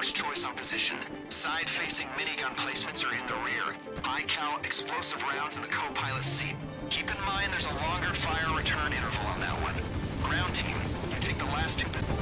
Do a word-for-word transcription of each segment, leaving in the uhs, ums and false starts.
first choice on position. Side-facing minigun placements are in the rear. High-cal explosive rounds in the co-pilot's seat. Keep in mind there's a longer fire return interval on that one. Ground team, you take the last two positions.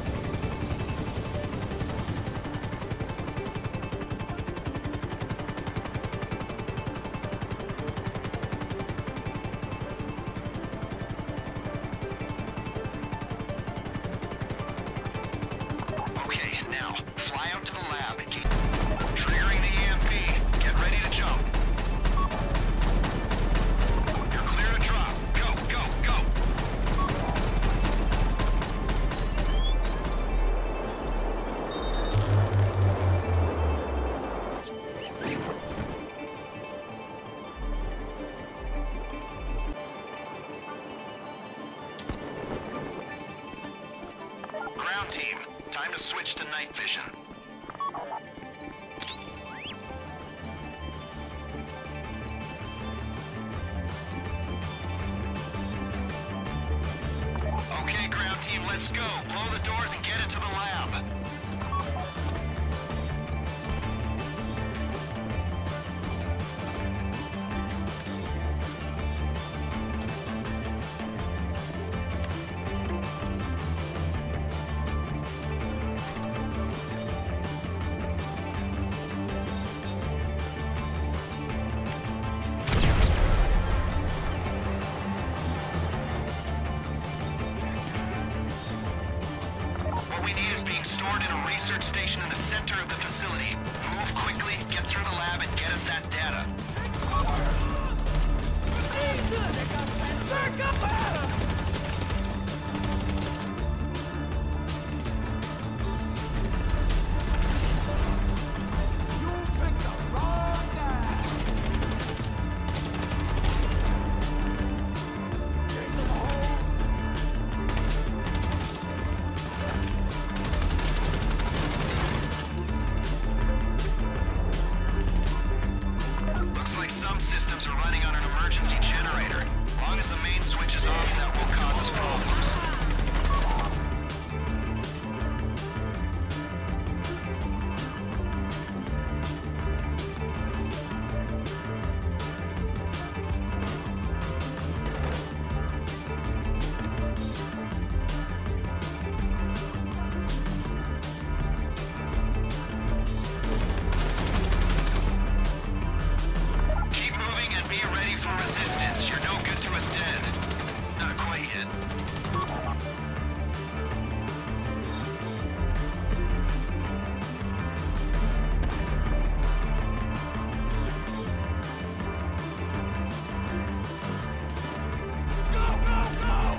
Team, time to switch to night vision. Okay, ground team, let's go. Blow the doors and get into the lab. Stored in a research station in the center of the facility. Move quickly, get through the lab, and get us that data. Systems are running on an emergency generator. As long as the main switch is off, that won't cause us problems. Resistance, you're no good to us dead. Not quite yet. Go, go, go!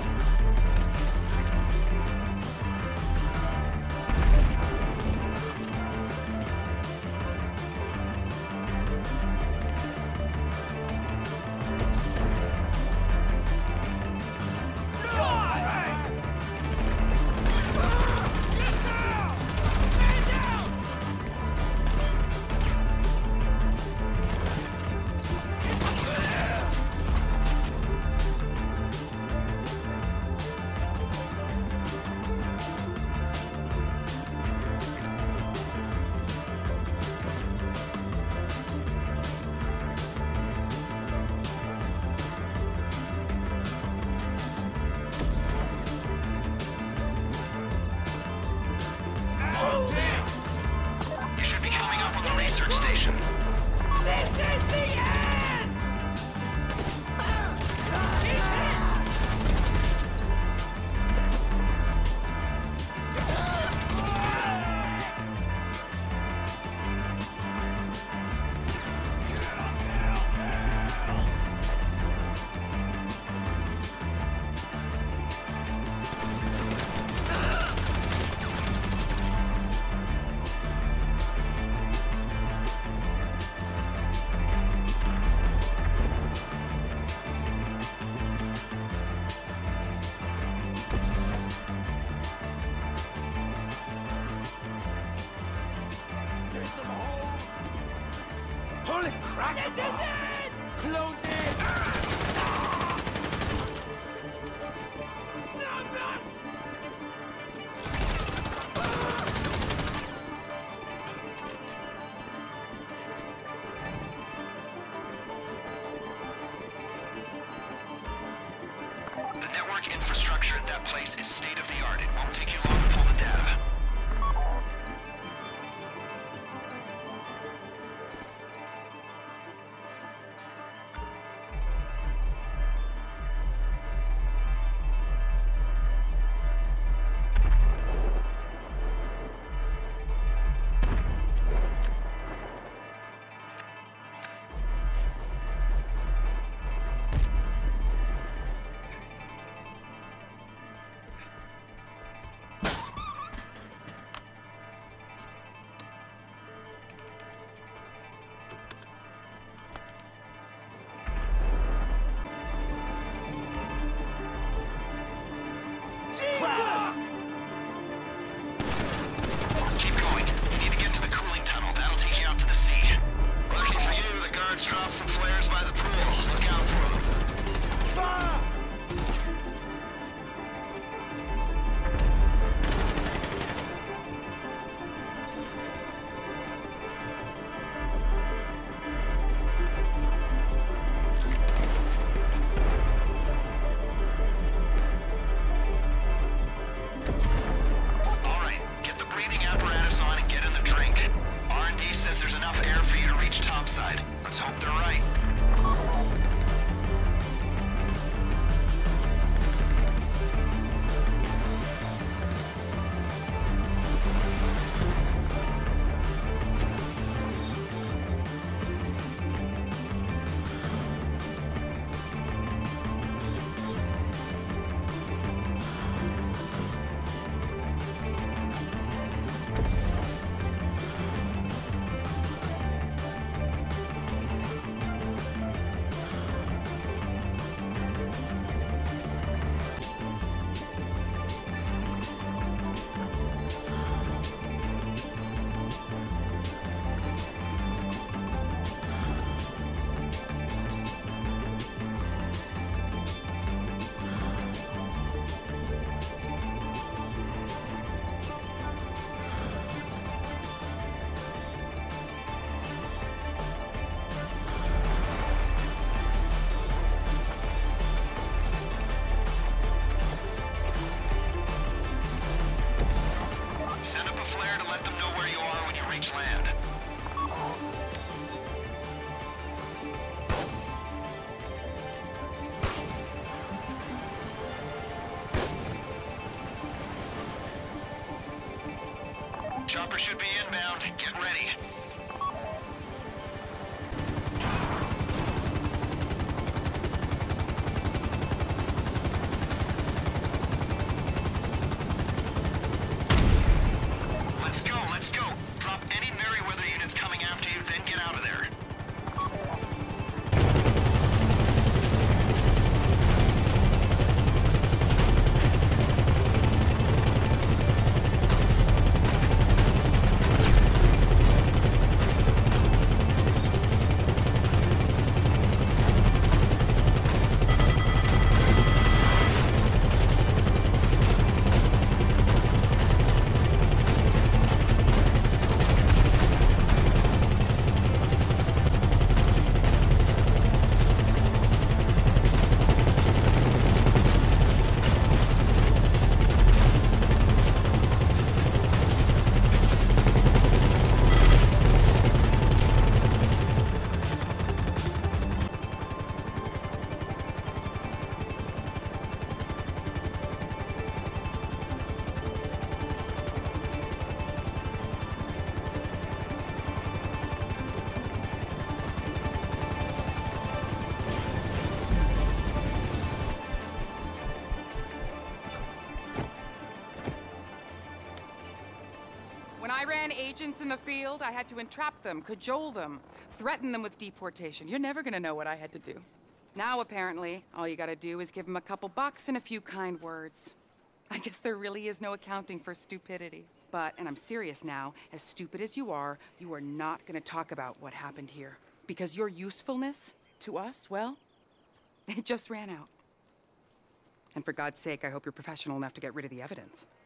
Research station. This is the end! Holy crap! This is it! Close it! No, nuts! infrastructure at that place is state-of-the-art. It won't take you long to pull the data. Drop some flares by the pool. Look out for them. Fire! All right, get the breathing apparatus on and get in the drink. R and D says there's enough air for you to reach topside. Let's hope they're right. Send up a flare to let them know where you are when you reach land. Chopper should be inbound. Get ready. Let's go, let's go. Drop any Merryweather units coming after you, then get out of there. When I ran agents in the field, I had to entrap them, cajole them, threaten them with deportation. You're never gonna know what I had to do. Now, apparently, all you gotta do is give them a couple bucks and a few kind words. I guess there really is no accounting for stupidity. But, and I'm serious now, as stupid as you are, you are not gonna talk about what happened here. Because your usefulness to us, well, it just ran out. And for God's sake, I hope you're professional enough to get rid of the evidence.